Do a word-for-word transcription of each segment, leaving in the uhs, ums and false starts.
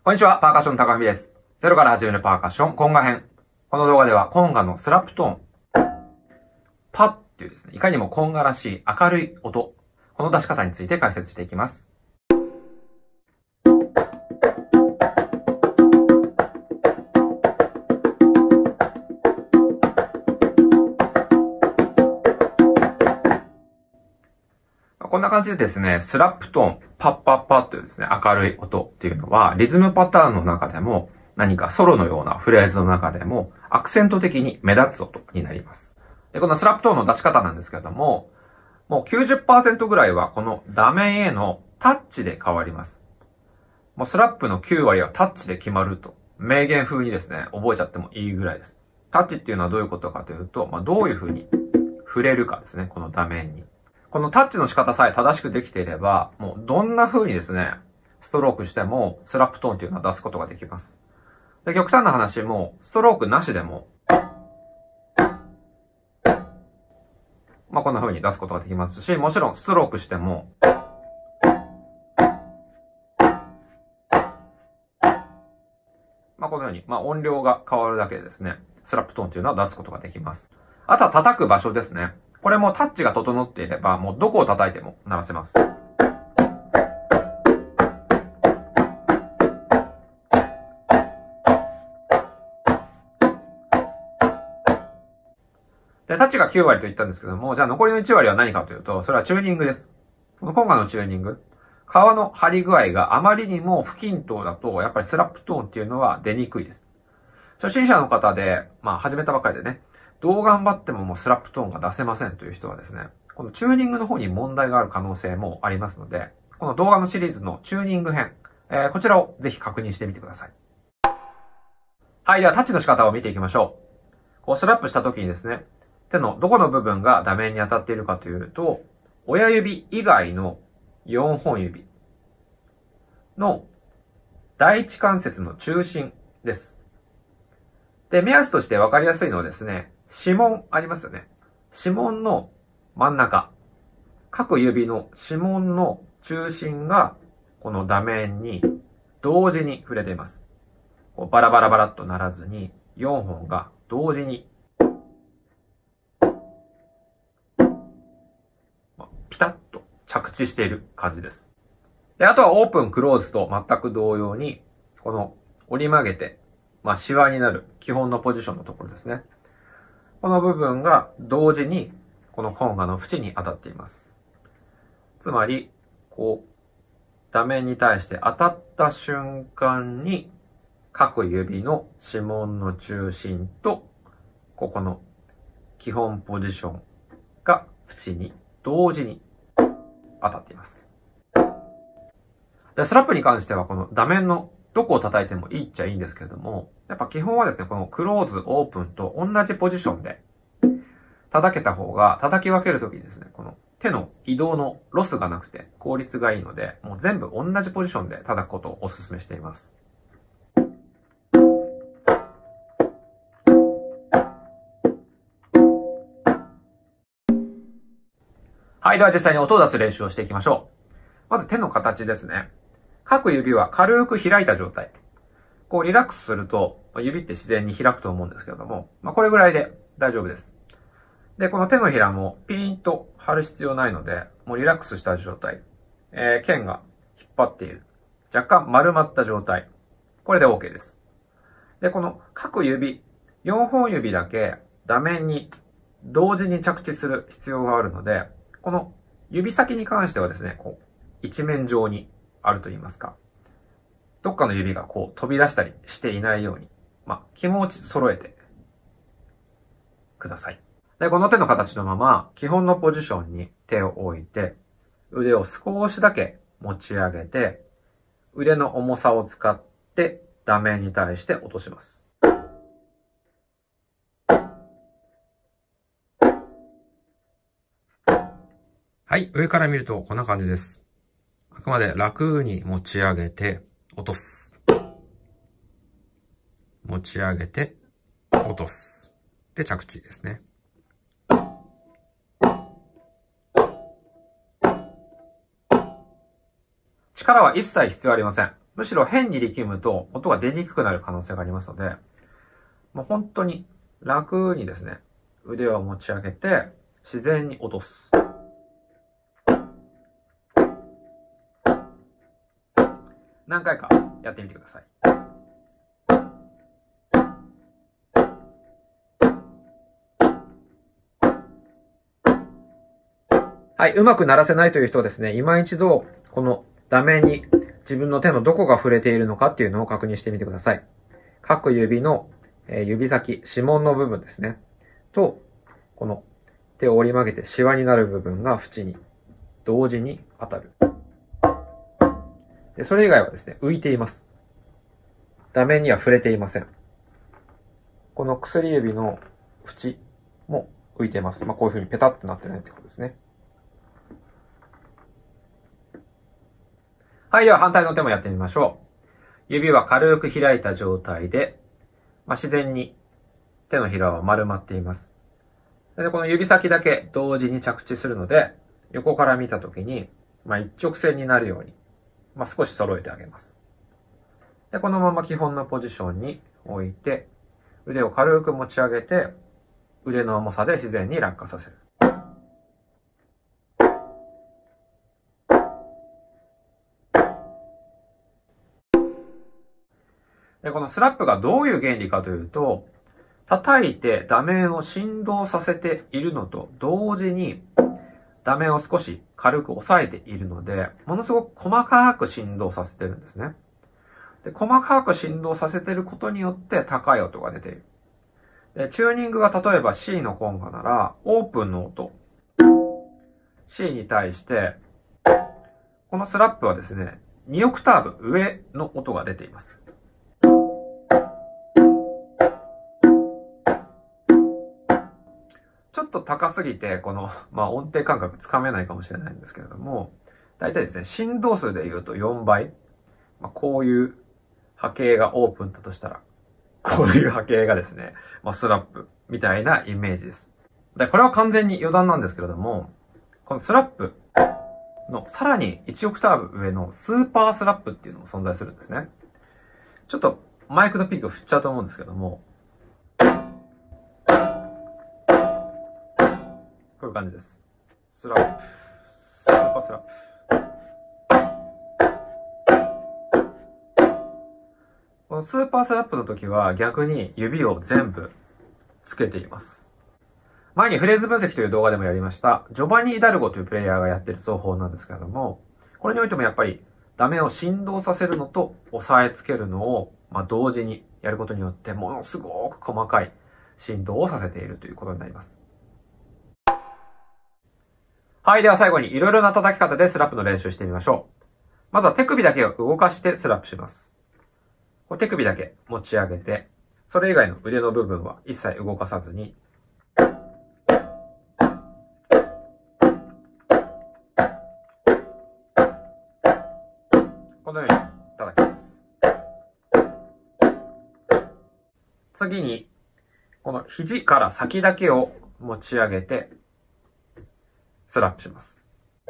こんにちは、パーカッション高文です。ゼロから始めるパーカッション、コンガ編。この動画では、コンガのスラップトーン、パッっていうですね、いかにもコンガらしい明るい音、この出し方について解説していきます。こんな感じでですね、スラップトーン、パッパッパッというですね、明るい音っていうのは、リズムパターンの中でも、何かソロのようなフレーズの中でも、アクセント的に目立つ音になります。で、このスラップトーンの出し方なんですけれども、もう きゅうじゅっパーセント ぐらいはこの打面へのタッチで変わります。もうスラップのきゅう割はタッチで決まると、名言風にですね、覚えちゃってもいいぐらいです。タッチっていうのはどういうことかというと、まあ、どういう風に触れるかですね、この打面に。このタッチの仕方さえ正しくできていれば、もうどんな風にですね、ストロークしてもスラップトーンっていうのは出すことができます。で、極端な話も、ストロークなしでも、まあ、こんな風に出すことができますし、もちろんストロークしても、まあ、このように、まあ、音量が変わるだけでですね、スラップトーンというのは出すことができます。あとは叩く場所ですね。これもタッチが整っていれば、もうどこを叩いても鳴らせます。で、タッチがきゅう割と言ったんですけども、じゃあ残りのいち割は何かというと、それはチューニングです。このコンガのチューニング。皮の張り具合があまりにも不均等だと、やっぱりスラップトーンっていうのは出にくいです。初心者の方で、まあ始めたばっかりでね、どう頑張ってももうスラップトーンが出せませんという人はですね、このチューニングの方に問題がある可能性もありますので、この動画のシリーズのチューニング編、えー、こちらをぜひ確認してみてください。はい、ではタッチの仕方を見ていきましょう。こうスラップした時にですね、手のどこの部分が打面に当たっているかというと、親指以外のよんほん指の第一関節の中心です。で、目安として分かりやすいのはですね、指紋ありますよね。指紋の真ん中。各指の指紋の中心がこの打面に同時に触れています。こうバラバラバラっとならずによんほんが同時にピタッと着地している感じです。で、あとはオープン、クローズと全く同様に、この折り曲げて、まあ、シワになる基本のポジションのところですね。この部分が同時に、このコンガの縁に当たっています。つまり、こう、打面に対して当たった瞬間に、各指の指紋の中心と、ここの基本ポジションが縁に同時に当たっています。で、スラップに関してはこの打面のどこを叩いてもいいっちゃいいんですけれども、やっぱ基本はですね、このクローズ、オープンと同じポジションで叩けた方が、叩き分けるときにですね、この手の移動のロスがなくて効率がいいので、もう全部同じポジションで叩くことをお勧めしています。はい、では実際に音を出す練習をしていきましょう。まず手の形ですね。各指は軽く開いた状態。こうリラックスすると、指って自然に開くと思うんですけれども、まあ、これぐらいで大丈夫です。で、この手のひらもピーンと張る必要ないので、もうリラックスした状態。えー、剣が引っ張っている。若干丸まった状態。これで OK です。で、この各指、よんほん指だけ打面に同時に着地する必要があるので、この指先に関してはですね、こう一面上にあると言いますか。どっかの指がこう飛び出したりしていないように、まあ、気持ち揃えてください。で、この手の形のまま、基本のポジションに手を置いて、腕を少しだけ持ち上げて、腕の重さを使って打面に対して落とします。はい、上から見るとこんな感じです。あくまで楽に持ち上げて落とす。持ち上げて落とす。で、着地ですね。力は一切必要ありません。 むしろ変に力むと音が出にくくなる可能性がありますので、もう本当に楽にですね、腕を持ち上げて自然に落とす。何回かやってみてください。はい、うまく鳴らせないという人はですね、今一度この打面に自分の手のどこが触れているのかっていうのを確認してみてください。各指の指先、指紋の部分ですね。と、この手を折り曲げてシワになる部分が縁に同時に当たる。でそれ以外はですね、浮いています。打面には触れていません。この薬指の縁も浮いています。まあ、こういう風にペタッとなってないってことですね。はい、では反対の手もやってみましょう。指は軽く開いた状態で、まあ、自然に手のひらは丸まっています。で、この指先だけ同時に着地するので、横から見たときに、まあ、一直線になるように、まあ、少し揃えてあげます。で、このまま基本のポジションに置いて、腕を軽く持ち上げて、腕の重さで自然に落下させる。で、このスラップがどういう原理かというと、叩いて打面を振動させているのと同時に、打面を少し軽く押さえているので、ものすごく細かく振動させてるんですね。で、細かく振動させていることによって高い音が出ている。で、チューニングが例えば C のコンガなら、オープンの音。C に対して、このスラップはですね、にオクターブ上の音が出ています。ちょっと高すぎて、この、まあ、音程感覚つかめないかもしれないんですけれども、だいたいですね、振動数で言うとよんばい。まあ、こういう波形がオープンだとしたら、こういう波形がですね、まあ、スラップみたいなイメージです。で、これは完全に余談なんですけれども、このスラップのさらにいちオクターブ上のスーパースラップっていうのも存在するんですね。ちょっとマイクのピークを振っちゃうと思うんですけども、こういう感じです。スラップ、スーパースラップ。このスーパースラップの時は逆に指を全部つけています。前にフレーズ分析という動画でもやりました、ジョバニー・イダルゴというプレイヤーがやっている奏法なんですけれども、これにおいてもやっぱり打面を振動させるのと押さえつけるのを、まあ、同時にやることによってものすごく細かい振動をさせているということになります。はい。では最後にいろいろな叩き方でスラップの練習してみましょう。まずは手首だけを動かしてスラップします。これ手首だけ持ち上げて、それ以外の腕の部分は一切動かさずに、このように叩きます。次に、この肘から先だけを持ち上げて、スラップします。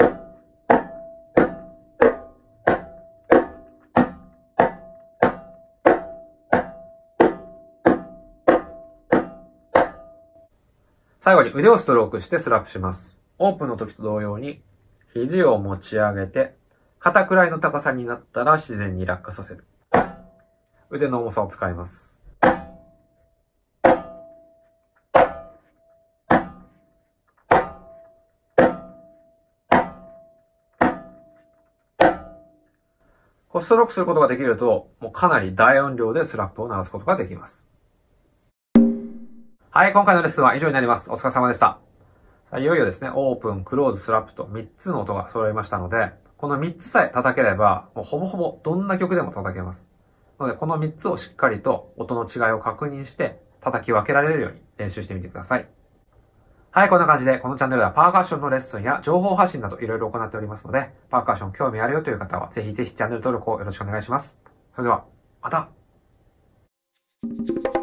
最後に腕をストロークしてスラップします。オープンの時と同様に、肘を持ち上げて、肩くらいの高さになったら自然に落下させる。腕の重さを使います。こうストロークすることができると、もうかなり大音量でスラップを鳴らすことができます。はい、今回のレッスンは以上になります。お疲れ様でした。いよいよですね、オープン、クローズ、スラップとみっつの音が揃いましたので、このみっつさえ叩ければ、もうほぼほぼどんな曲でも叩けます。なので、このみっつをしっかりと音の違いを確認して、叩き分けられるように練習してみてください。はい、こんな感じで、このチャンネルではパーカッションのレッスンや情報発信などいろいろ行っておりますので、パーカッション興味あるよという方は、ぜひぜひチャンネル登録をよろしくお願いします。それでは、また